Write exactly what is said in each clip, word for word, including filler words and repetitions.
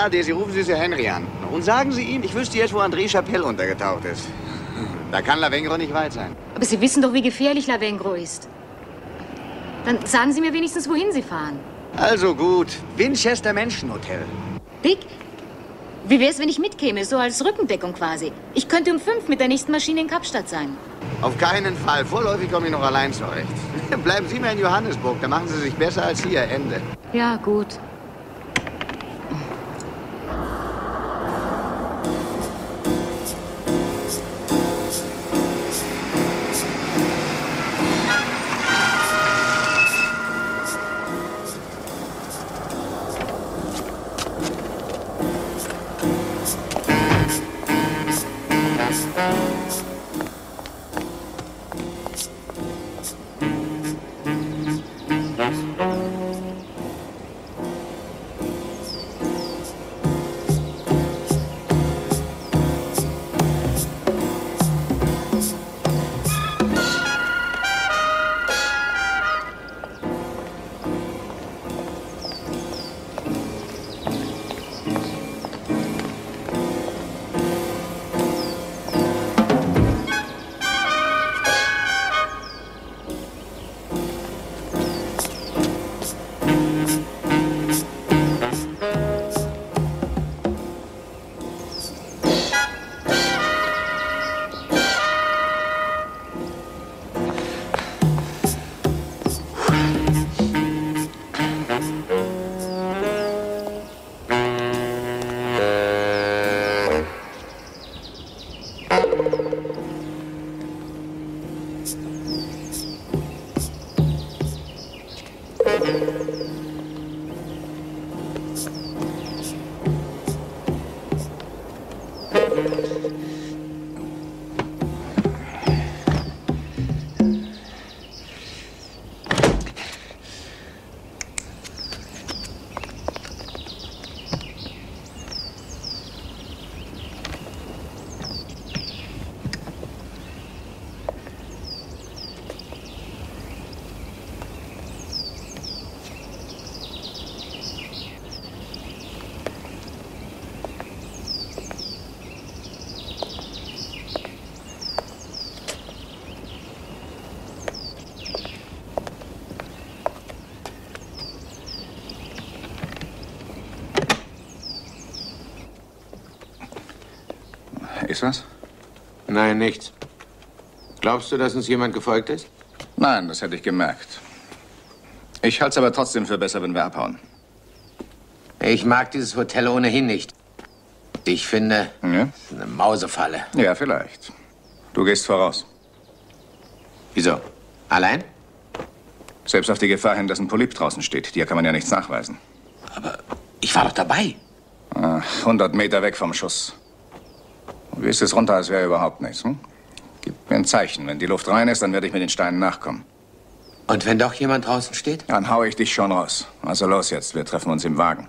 Ja, Daisy, rufen Sie Sir Henry an. Und sagen Sie ihm, ich wüsste jetzt, wo André Chapelle untergetaucht ist. Da kann Lavengro nicht weit sein. Aber Sie wissen doch, wie gefährlich Lavengro ist. Dann sagen Sie mir wenigstens, wohin Sie fahren. Also gut, Winchester Menschenhotel. Dick, wie wär's, wenn ich mitkäme, so als Rückendeckung quasi? Ich könnte um fünf mit der nächsten Maschine in Kapstadt sein. Auf keinen Fall. Vorläufig komme ich noch allein zurecht. Bleiben Sie mal in Johannesburg, da machen Sie sich besser als hier. Ende. Ja, gut. Ist was? Nein, nichts. Glaubst du, dass uns jemand gefolgt ist? Nein, das hätte ich gemerkt. Ich halte es aber trotzdem für besser, wenn wir abhauen. Ich mag dieses Hotel ohnehin nicht. Ich finde, Ja? eine Mausefalle. Ja, vielleicht. Du gehst voraus. Wieso? Allein? Selbst auf die Gefahr hin, dass ein Polyp draußen steht. Dir kann man ja nichts nachweisen. Aber ich war doch dabei. Ah, hundert Meter weg vom Schuss. Du gehst es runter, als wäre überhaupt nichts. Hm? Gib mir ein Zeichen. Wenn die Luft rein ist, dann werde ich mit den Steinen nachkommen. Und wenn doch jemand draußen steht? Dann hau ich dich schon raus. Also los jetzt, wir treffen uns im Wagen.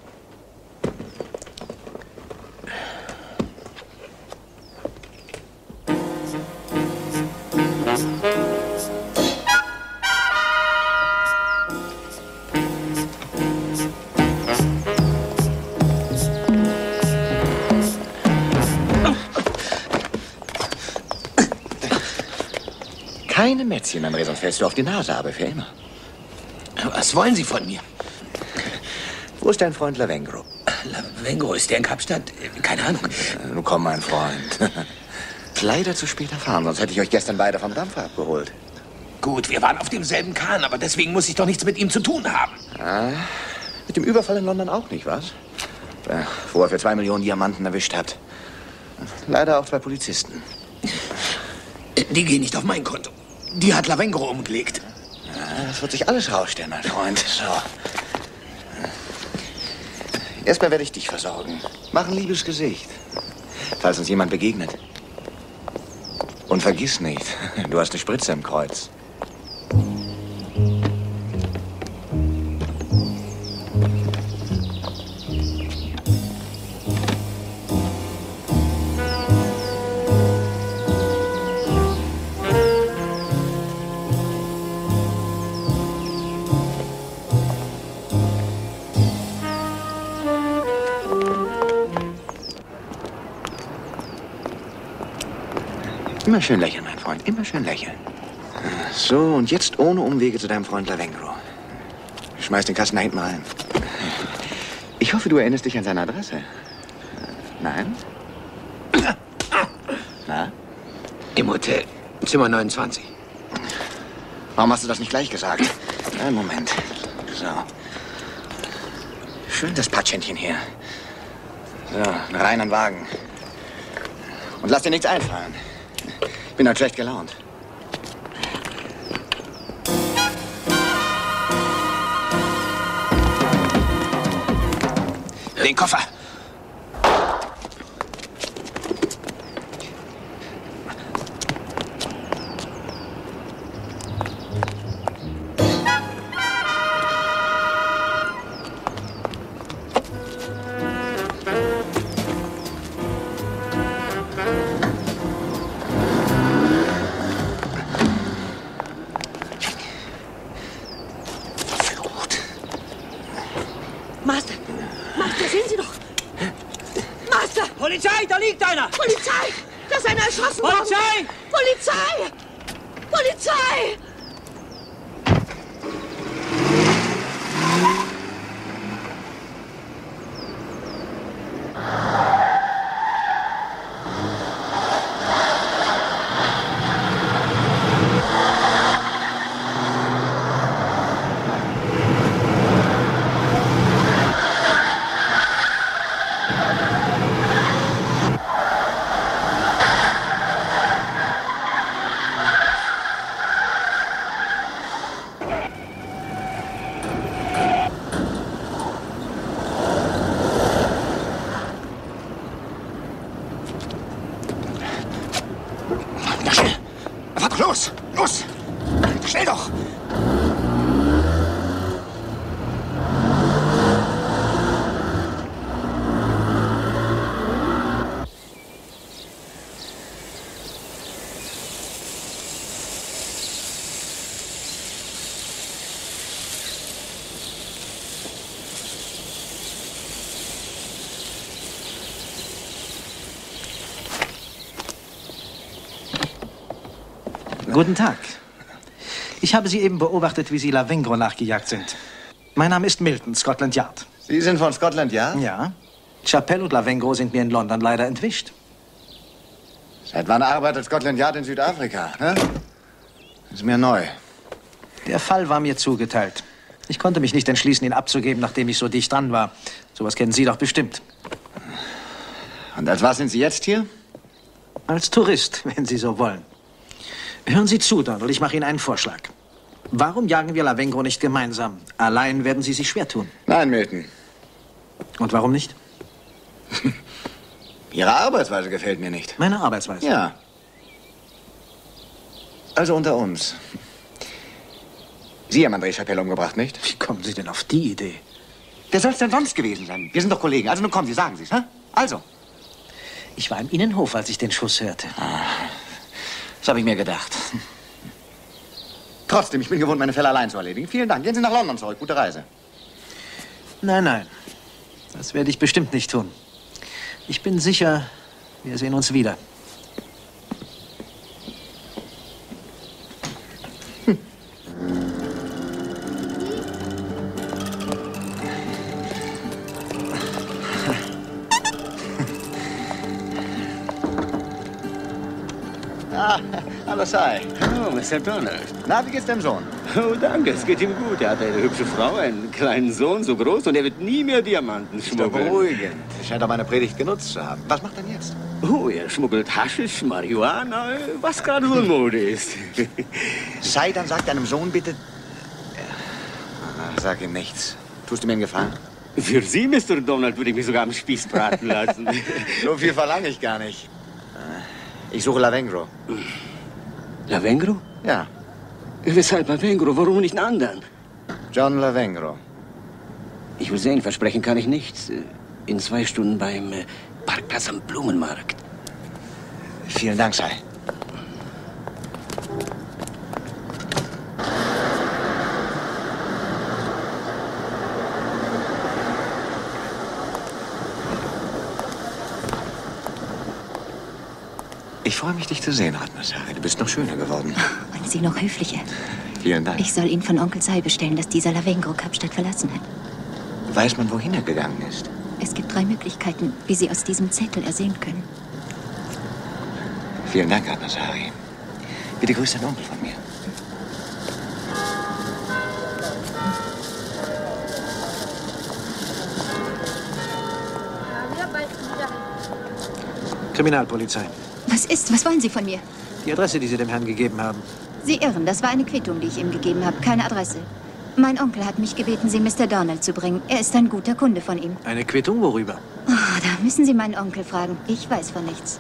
Keine Mätzchen, André, sonst fällst du auf die Nase, aber für immer. Was wollen Sie von mir? Wo ist dein Freund Lavengro? Lavengro, ist der in Kapstadt? Keine Ahnung. Nun komm, mein Freund. Leider zu spät erfahren, sonst hätte ich euch gestern beide vom Dampfer abgeholt. Gut, wir waren auf demselben Kahn, aber deswegen muss ich doch nichts mit ihm zu tun haben. Ah, mit dem Überfall in London auch nicht, was? Ja, wo er für zwei Millionen Diamanten erwischt hat. Leider auch zwei Polizisten. Die gehen nicht auf mein Konto. Die hat Lavengro umgelegt. Ja, das wird sich alles rausstellen, mein Freund. So. Erstmal werde ich dich versorgen. Mach ein liebes Gesicht, falls uns jemand begegnet. Und vergiss nicht, du hast eine Spritze im Kreuz. Immer schön lächeln, mein Freund. Immer schön lächeln. So, und jetzt ohne Umwege zu deinem Freund Lavengro. Schmeiß den Kasten da hinten rein. Ich hoffe, du erinnerst dich an seine Adresse. Nein? Na? Im Hotel. Zimmer neunundzwanzig. Warum hast du das nicht gleich gesagt? Einen Moment. So. Schön das Patschentchen hier. So, rein an den Wagen. Und lass dir nichts einfallen. Ich bin halt schlecht gelaunt. Den Koffer. Master! Master, sehen Sie doch! Master! Polizei, da liegt einer! Polizei! Da ist einer erschossen worden! Polizei! Polizei! Polizei! Los! Los! Schnell doch! Guten Tag. Ich habe Sie eben beobachtet, wie Sie Lavengro nachgejagt sind. Mein Name ist Milton, Scotland Yard. Sie sind von Scotland Yard? Ja. Chappelle und Lavengro sind mir in London leider entwischt. Seit wann arbeitet Scotland Yard in Südafrika? Hä? Das ist mir neu. Der Fall war mir zugeteilt. Ich konnte mich nicht entschließen, ihn abzugeben, nachdem ich so dicht dran war. Sowas kennen Sie doch bestimmt. Und als was sind Sie jetzt hier? Als Tourist, wenn Sie so wollen. Hören Sie zu, Donald, ich mache Ihnen einen Vorschlag. Warum jagen wir Lavengro nicht gemeinsam? Allein werden Sie sich schwer tun. Nein, Milton. Und warum nicht? Ihre Arbeitsweise gefällt mir nicht. Meine Arbeitsweise? Ja. Also unter uns. Sie haben André Chappelle umgebracht, nicht? Wie kommen Sie denn auf die Idee? Wer soll es denn sonst gewesen sein? Wir sind doch Kollegen. Also nun kommen Sie, sagen Sie es, hä? Also. Ich war im Innenhof, als ich den Schuss hörte. Ah, das habe ich mir gedacht. Trotzdem, ich bin gewohnt, meine Fälle allein zu erledigen. Vielen Dank. Gehen Sie nach London zurück. Gute Reise. Nein, nein. Das werde ich bestimmt nicht tun. Ich bin sicher, wir sehen uns wieder. Hm. Ah, hallo, Sai. Oh, Mister Donald. Na, wie geht's dem Sohn? Oh, danke, es geht ihm gut. Er hat eine hübsche Frau, einen kleinen Sohn, so groß, und er wird nie mehr Diamanten Ist doch schmuggeln. beruhigend. Er scheint auch meine Predigt genutzt zu haben. Was macht er denn jetzt? Oh, er schmuggelt Haschisch, Marihuana, was gerade so in Mode ist. Sai, dann sag deinem Sohn bitte... Sag ihm nichts. Tust du mir einen Gefallen? Für Sie, Mister Donald, würde ich mich sogar am Spieß braten lassen. So viel verlange ich gar nicht. Ich suche Lavengro. Lavengro? Ja, Weshalb Lavengro? Warum nicht einen anderen? John Lavengro. Ich will sehen, versprechen kann ich nichts. In zwei Stunden beim äh, Parkplatz am Blumenmarkt. Vielen Dank, Sai. Ich freue mich, dich zu sehen, Ratnasari. Du bist noch schöner geworden. Und Sie noch höflicher. Vielen Dank. Ich soll Ihnen von Onkel Sai bestellen, dass dieser Lavengro Kapstadt verlassen hat. Weiß man, wohin er gegangen ist? Es gibt drei Möglichkeiten, wie Sie aus diesem Zettel ersehen können. Vielen Dank, Ratnasari. Bitte grüß deinen Onkel von mir. Kriminalpolizei. Was ist? Was wollen Sie von mir? Die Adresse, die Sie dem Herrn gegeben haben. Sie irren. Das war eine Quittung, die ich ihm gegeben habe. Keine Adresse. Mein Onkel hat mich gebeten, Sie Mister Donald zu bringen. Er ist ein guter Kunde von ihm. Eine Quittung? Worüber? Oh, da müssen Sie meinen Onkel fragen. Ich weiß von nichts.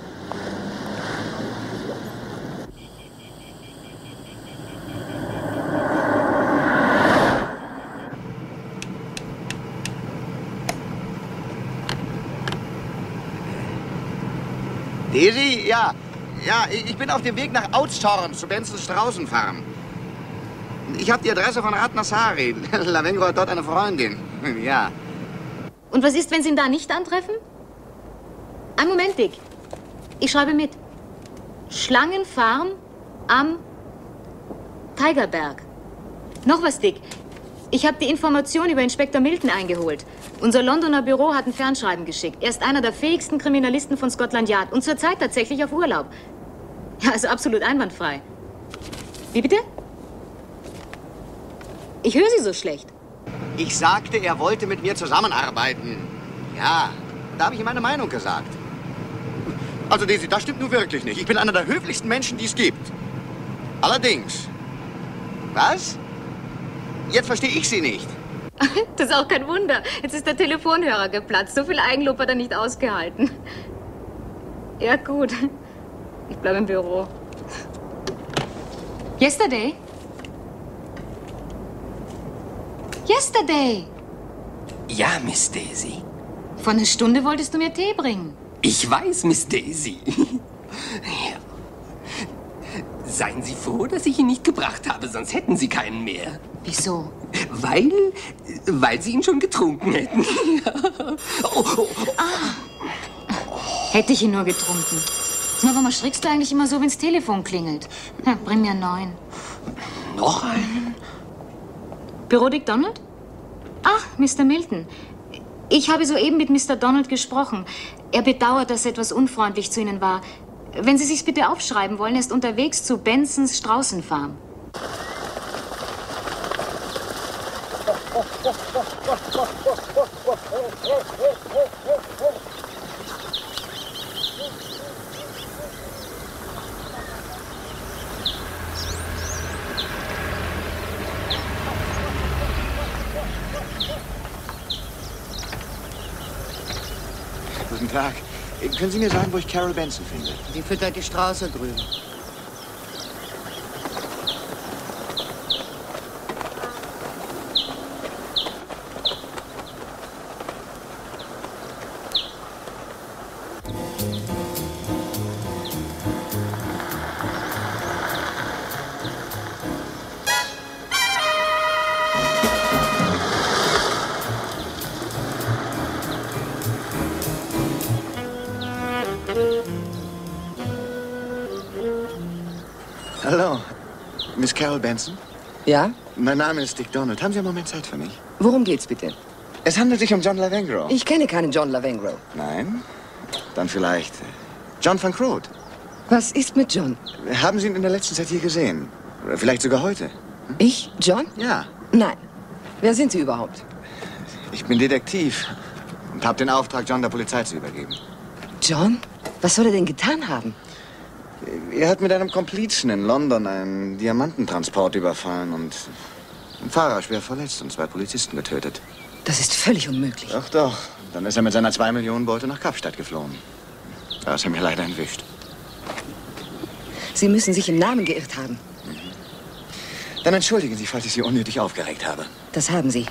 Daisy, ja. Ja, ich bin auf dem Weg nach Oudstorm zu Bensons Straußenfarm. Ich habe die Adresse von Ratnasari. Lavengro hat dort eine Freundin. Ja. Und was ist, wenn Sie ihn da nicht antreffen? Ein Moment, Dick. Ich schreibe mit. Schlangenfarm am Tigerberg. Noch was, Dick. Ich habe die Information über Inspektor Milton eingeholt. Unser Londoner Büro hat ein Fernschreiben geschickt. Er ist einer der fähigsten Kriminalisten von Scotland Yard und zurzeit tatsächlich auf Urlaub. Ja, also absolut einwandfrei. Wie bitte? Ich höre Sie so schlecht. Ich sagte, er wollte mit mir zusammenarbeiten. Ja, da habe ich ihm meine Meinung gesagt. Also, Daisy, das stimmt nun wirklich nicht. Ich bin einer der höflichsten Menschen, die es gibt. Allerdings. Was? Jetzt verstehe ich Sie nicht. Das ist auch kein Wunder. Jetzt ist der Telefonhörer geplatzt. So viel Eigenlob hat er nicht ausgehalten. Ja, gut. Ich bleibe im Büro. Yesterday? Yesterday! Ja, Miss Daisy. Vor einer Stunde wolltest du mir Tee bringen. Ich weiß, Miss Daisy. Ja. Seien Sie froh, dass ich ihn nicht gebracht habe, sonst hätten Sie keinen mehr. Wieso? Weil, weil Sie ihn schon getrunken hätten. Ja. Oh, oh, oh. Ah. Hätte ich ihn nur getrunken. Sag mal, warum schrickst du eigentlich immer so, wenn's Telefon klingelt? Ja, bring mir einen neuen. Noch einen? Büro Dick Donald? Ach, Mister Milton. Ich habe soeben mit Mister Donald gesprochen. Er bedauert, dass er etwas unfreundlich zu Ihnen war. Wenn Sie sich's bitte aufschreiben wollen, er ist unterwegs zu Bensons Straußenfarm. Guten Tag. Können Sie mir sagen, wo ich Carol Benson finde? Die füttert die Straße drüben. Hallo, Miss Carol Benson? Ja? Mein Name ist Dick Donald. Haben Sie einen Moment Zeit für mich? Worum geht's bitte? Es handelt sich um John Lavengro. Ich kenne keinen John Lavengro. Nein? Dann vielleicht John van Croot. Was ist mit John? Haben Sie ihn in der letzten Zeit hier gesehen? Oder vielleicht sogar heute? Hm? Ich? John? Ja. Nein. Wer sind Sie überhaupt? Ich bin Detektiv und habe den Auftrag, John der Polizei zu übergeben. John? Was soll er denn getan haben? Er hat mit einem Komplizen in London einen Diamantentransport überfallen und einen Fahrer schwer verletzt und zwei Polizisten getötet. Das ist völlig unmöglich. Doch, doch. Dann ist er mit seiner zwei Millionen Beute nach Kapstadt geflohen. Da ist er mir leider entwischt. Sie müssen sich im Namen geirrt haben. Mhm. Dann entschuldigen Sie, falls ich Sie unnötig aufgeregt habe. Das haben Sie.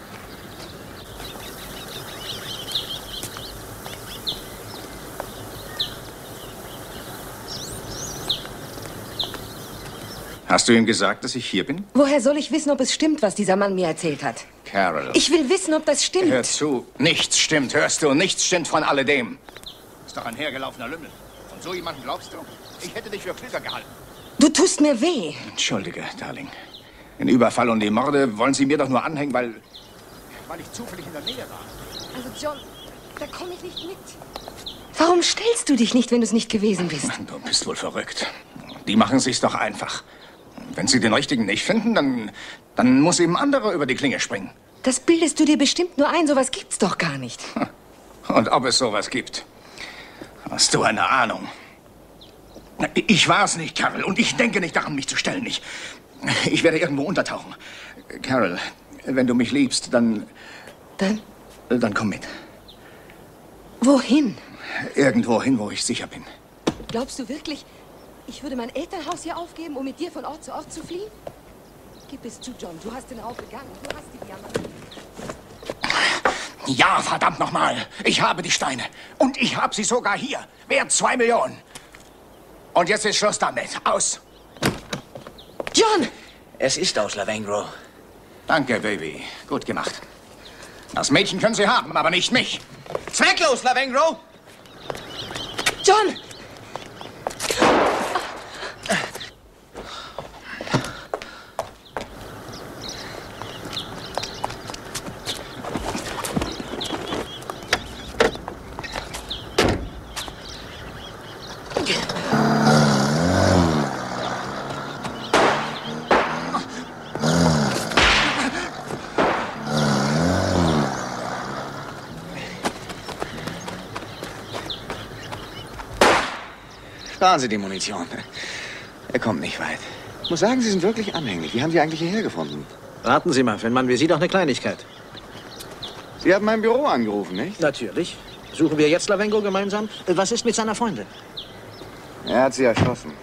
Hast du ihm gesagt, dass ich hier bin? Woher soll ich wissen, ob es stimmt, was dieser Mann mir erzählt hat? Carol. Ich will wissen, ob das stimmt. Hör zu. Nichts stimmt, hörst du? Nichts stimmt von alledem. Ist doch ein hergelaufener Lümmel. Von so jemandem glaubst du? Ich hätte dich für klüger gehalten. Du tust mir weh. Entschuldige, Darling. Den Überfall und die Morde wollen Sie mir doch nur anhängen, weil... weil ich zufällig in der Nähe war. Also, John, da komme ich nicht mit. Warum stellst du dich nicht, wenn du es nicht gewesen bist? Du bist wohl verrückt. Die machen sich's doch einfach. Wenn sie den Richtigen nicht finden, dann, dann muss eben andere über die Klinge springen. Das bildest du dir bestimmt nur ein. Sowas gibt's doch gar nicht. Und ob es sowas gibt, hast du eine Ahnung. Ich war es nicht, Carol, und ich denke nicht daran, mich zu stellen. Ich, ich werde irgendwo untertauchen. Carol, wenn du mich liebst, dann... Dann? Dann komm mit. Wohin? Irgendwo hin, wo ich sicher bin. Glaubst du wirklich, ich würde mein Elternhaus hier aufgeben, um mit dir von Ort zu Ort zu fliehen? Gib es zu, John. Du hast den Raub begangen. Du hast die Diamanten. Ja, verdammt nochmal. Ich habe die Steine. Und ich habe sie sogar hier. Wert zwei Millionen. Und jetzt ist Schluss damit. Aus. John! Es ist aus, Lavengro. Danke, Baby. Gut gemacht. Das Mädchen können Sie haben, aber nicht mich. Zwecklos, Lavengro! John! Sparen Sie die Munition. Er kommt nicht weit. Ich muss sagen, Sie sind wirklich anhänglich. Wie haben Sie eigentlich hierher gefunden? Raten Sie mal, finden wir Sie doch eine Kleinigkeit. Sie haben mein Büro angerufen, nicht? Natürlich. Suchen wir jetzt Lavengro gemeinsam? Was ist mit seiner Freundin? Er hat sie erschossen.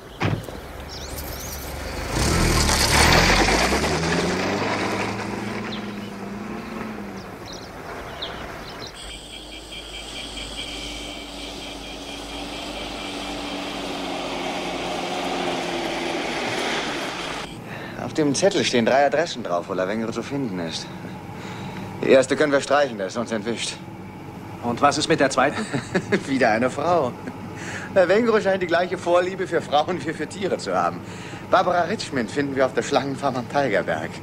Auf dem Zettel stehen drei Adressen drauf, wo Lavengro zu finden ist. Die erste können wir streichen, der ist uns entwischt. Und was ist mit der zweiten? Wieder eine Frau. Lavengro scheint die gleiche Vorliebe für Frauen wie für Tiere zu haben. Barbara Richmond finden wir auf der Schlangenfarm am Tigerberg.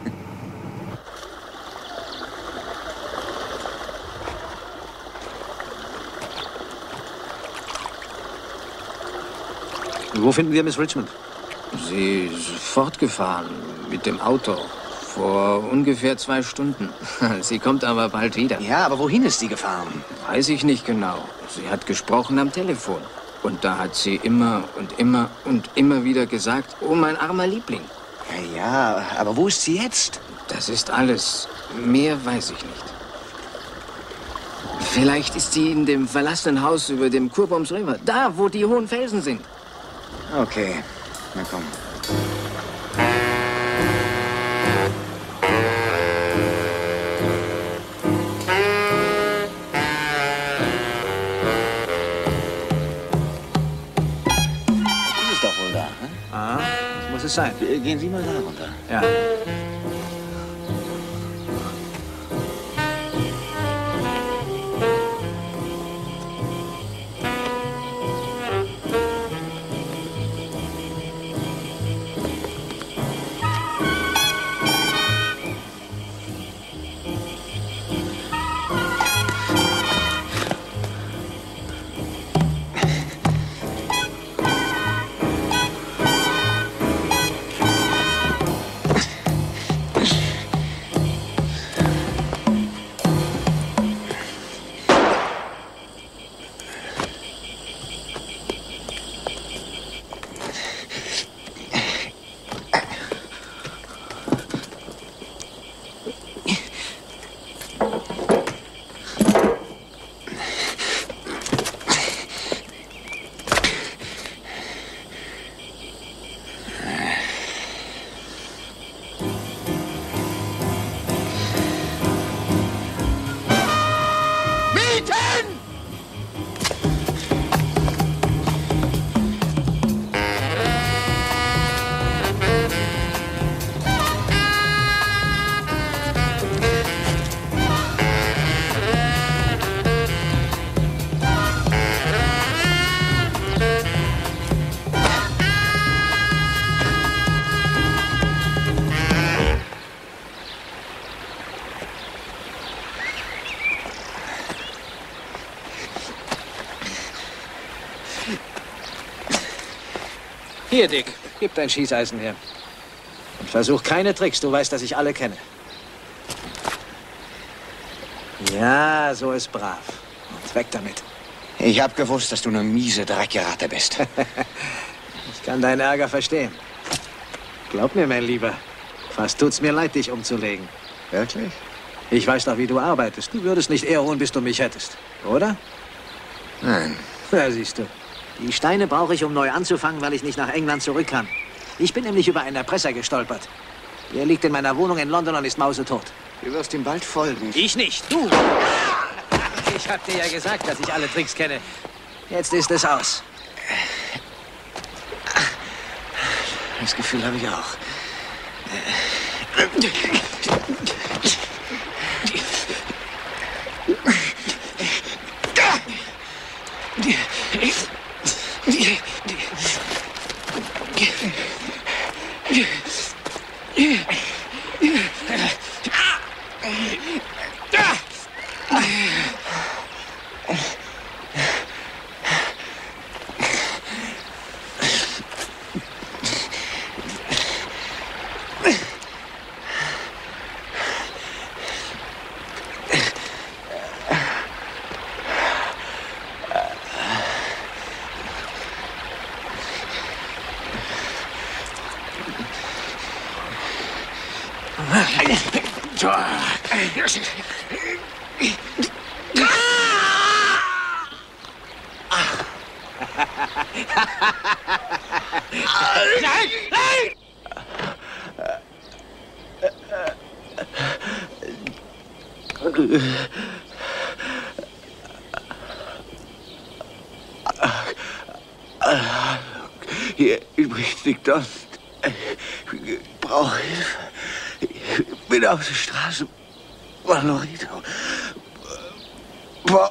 Wo finden wir Miss Richmond? Sie ist fortgefahren mit dem Auto. Vor ungefähr zwei Stunden. Sie kommt aber bald wieder. Ja, aber wohin ist sie gefahren? Weiß ich nicht genau. Sie hat gesprochen am Telefon. Und da hat sie immer und immer und immer wieder gesagt, oh, mein armer Liebling. Ja, ja, aber wo ist sie jetzt? Das ist alles. Mehr weiß ich nicht. Vielleicht ist sie in dem verlassenen Haus über dem Kurboms River. Da, wo die hohen Felsen sind. Okay, na komm. Das ist doch wohl da, ne? Ah, das muss es sein. Gehen Sie mal da runter. Ja. Hier, Dick, gib dein Schießeisen her. Und versuch keine Tricks, du weißt, dass ich alle kenne. Ja, so ist brav. Und weg damit. Ich hab gewusst, dass du eine miese Dreckgerate bist. Ich kann deinen Ärger verstehen. Glaub mir, mein Lieber, fast tut's mir leid, dich umzulegen. Wirklich? Ich weiß doch, wie du arbeitest. Du würdest nicht eher ruhen, bis du mich hättest. Oder? Nein. Ja, siehst du. Die Steine brauche ich, um neu anzufangen, weil ich nicht nach England zurück kann. Ich bin nämlich über einen Erpresser gestolpert. Der liegt in meiner Wohnung in London und ist mausetot. Du wirst ihm bald folgen. Ich nicht, du! Ich hab dir ja gesagt, dass ich alle Tricks kenne. Jetzt ist es aus. Das Gefühl habe ich auch. Nein! Nein! Hier übrigens liegt Dost. Ich brauche Hilfe. Ich bin auf der Straße. Valorito. Boah.